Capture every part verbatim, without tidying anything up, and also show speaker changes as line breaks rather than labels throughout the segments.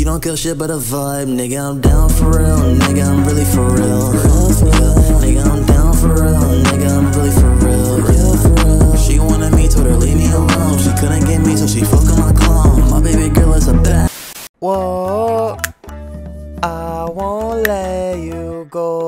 don't kill shit but a vibe. Nigga, I'm down for real. Nigga, I'm really for real. Nigga, I'm down for real. Nigga, I'm really for real. Yeah, for real. She wanted me, told her leave me alone. She couldn't get me, so she fucking my clone. My baby girl is a bad.
Whoa, I won't let you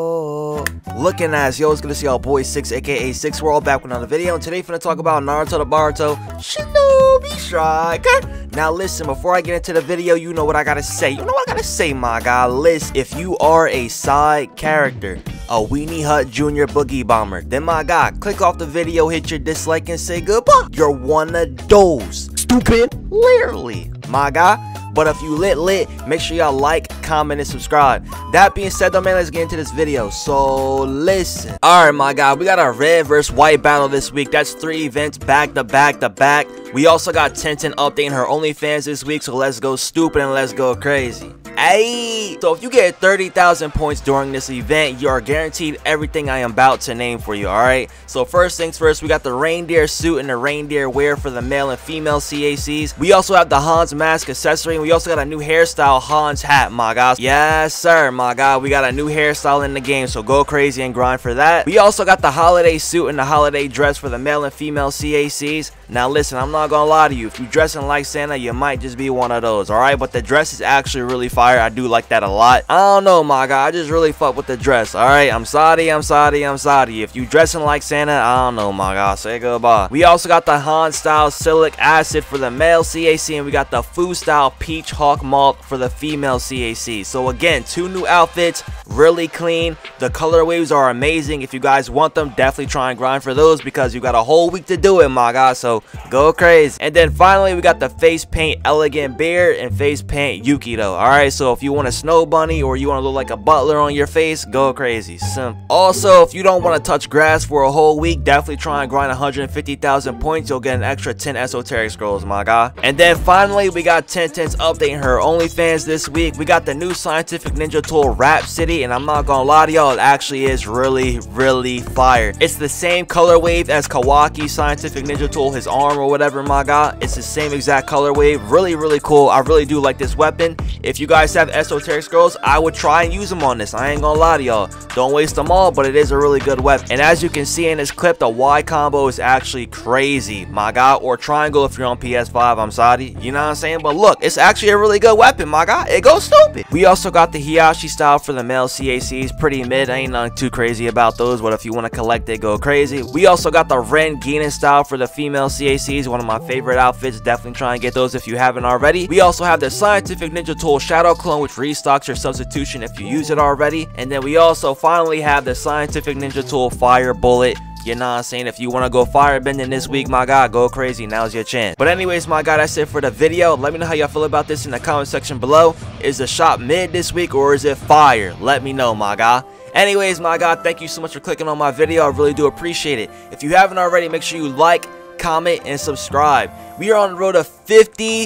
go. Looking ass, yo, it's good to see y'all boy six, aka six. We're all back with another video, and today finna talk about Naruto the Boruto Shinobi Striker. Now listen, before I get into the video, you know what I gotta say. You know what I gotta say, my guy. Listen, if you are a side character, a Weenie Hut Junior Boogie Bomber, then my guy, click off the video, hit your dislike, and say goodbye. You're one of those. Stupid. Literally, my guy. But if you lit lit, make sure y'all like, comment, and subscribe. That being said though, man, let's get into this video. So listen. Alright, my guy, we got a red versus white battle this week. That's three events back to back to back. We also got Tenten updating her OnlyFans this week, so let's go stupid and let's go crazy. Hey, so if you get thirty thousand points during this event, you are guaranteed everything I am about to name for you, alright? So first things first, we got the reindeer suit and the reindeer wear for the male and female C A Cs. We also have the Hans mask accessory, and we also got a new hairstyle, Hans hat, my guys. Yes, sir, my guy. We got a new hairstyle in the game, so go crazy and grind for that. We also got the holiday suit and the holiday dress for the male and female C A Cs. Now listen, I'm not gonna lie to you. If you dressing like Santa, you might just be one of those, alright? But the dress is actually really fire. I do like that a lot. I don't know, my guy. I just really fuck with the dress, alright? I'm sorry, I'm sorry, I'm sorry. If you dressing like Santa, I don't know, my guy. Say goodbye. We also got the Han style Silic Acid for the male C A C, and we got the Fu style Peach Hawk Malt for the female C A C. So again, two new outfits, really clean. The color waves are amazing. If you guys want them, definitely try and grind for those because you got a whole week to do it, my guy. So go crazy. And then finally, we got the face paint Elegant Beard and face paint Yukido. Alright, so if you want a snow bunny or you want to look like a butler on your face, go crazy. Simple. Also, if you don't want to touch grass for a whole week, definitely try and grind one hundred fifty thousand points. You'll get an extra ten esoteric scrolls, my guy. And then finally, we got Tenten's updating her OnlyFans this week. We got the new Scientific Ninja Tool Rhapsody, and I'm not gonna lie to y'all, it actually is really, really fire. It's the same color wave as Kawaki Scientific Ninja Tool, his arm or whatever, my guy. It's the same exact color wave. Really, really cool. I really do like this weapon. If you guys have esoteric scrolls, I would try and use them on this. I ain't gonna lie to y'all. Don't waste them all, but it is a really good weapon. And as you can see in this clip, the Y combo is actually crazy, my guy. Or triangle if you're on P S five, I'm sorry. You know what I'm saying? But look, it's actually a really good weapon, my guy. It goes stupid. We also got the Hiyashi style for the male C A Cs. Pretty mid. I ain't nothing too crazy about those, but if you want to collect it, go crazy. We also got the Ren Genin style for the female C A Cs. One of my favorite outfits. Definitely try and get those if you haven't already. We also have the Scientific Ninja Tool Shadow Clone, which restocks your substitution if you use it already. And then we also finally have the Scientific Ninja Tool Fire Bullet. You know what I'm saying? If you want to go firebending this week, my guy, go crazy. Now's your chance. But anyways, my guy, that's it for the video. Let me know how y'all feel about this in the comment section below. Is the shop mid this week or is it fire? Let me know, my guy. Anyways, my guy, thank you so much for clicking on my video. I really do appreciate it. If you haven't already, make sure you like, comment, and subscribe. We are on the road to fifty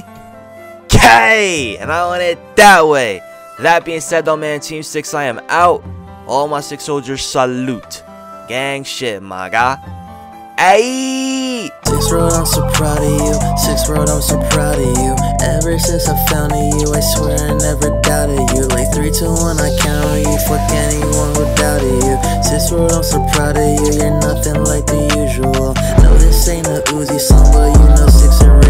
K, and I want it that way. That being said, though, man, Team six, I am out. All my six soldiers, salute. Gang shit, my guy. Ayy!
Six Road, I'm so proud of you. Six Road, I'm so proud of you. Ever since I found you, I swear I never doubted you. Like three, two, one, I count on you. Fuck anyone who doubted you. Six Road, I'm so proud of you. You're nothing like the usual. No, this ain't a Uzi song, but you know six and